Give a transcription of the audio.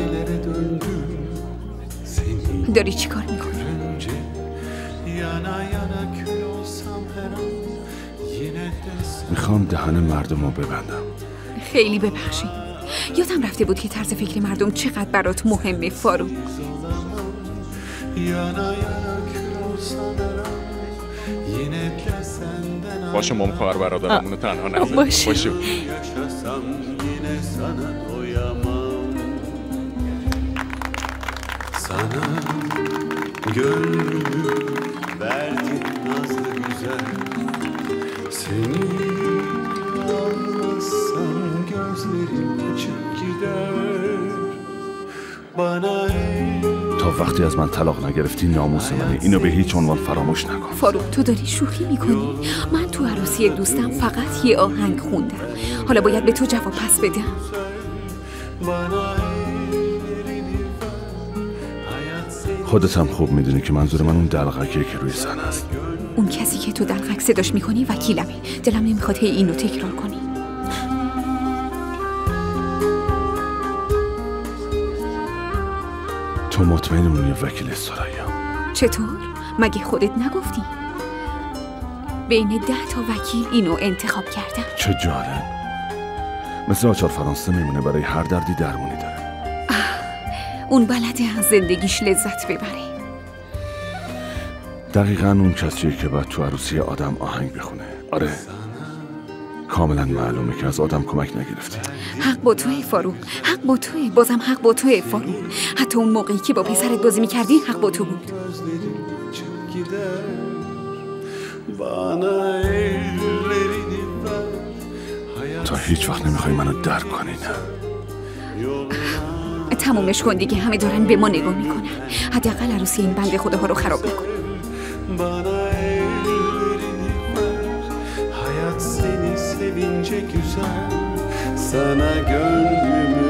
nelere döndüm seni داری چی کار میکنی؟ görünce yana yana kül olsam her an yine de sen میخوام دهن مردم رو ببندم. خیلی ببخشید، یادم رفته بود که طرز فکر مردم چقدر برات مهمه فاروق. yana yana kül olsam her an yine de senden باشه مام خواهر برادرمونو تنها نذار. باشه. yaşasam yine sana doyamam sana gönlümü verdim nazlı güzel seni almazsam gözlerim açık gider bana تا وقتی از من طلاق نگرفتی ناموس منی. اینو به هیچ عنوان فراموش نکن. فاروق تو داری شوخی میکنی؟ من تو عروسی دوستم فقط یه آهنگ خوندم، حالا باید به تو جواب پس بدم. bana خودت هم خوب میدونی که منظور من اون دلغکیه که روی زن است. اون کسی که تو دلغک صداش میکنی وکیلمه. دلم نمیخواد هی اینو تکرار کنی. تو مطمئن اون یه وکیل سرایا؟ چطور؟ مگه خودت نگفتی؟ بین 10 تا وکیل اینو انتخاب کردم. چه جالب. مثل آچار فرانسه میمونه، برای هر دردی درمونی داره. اون بلده از زندگیش لذت ببره. دقیقاً اون کسیه که باید تو عروسی آدم آهنگ بخونه. آره، کاملا معلومه که از آدم کمک نگرفتی. حق با توه فاروق، حق با توه، بازم حق با توه فاروق. حتی اون موقعی که با پسرت بازی میکردی حق با تو بود. تا هیچ وقت نمیخوای منو درک کنی، نه؟ تمومش کن دیگه، همه دارن به ما نگاه میکنن. حداقل عروسی این بنده خداها رو خراب نکن. hayat seni sevince güzel sana gönlümü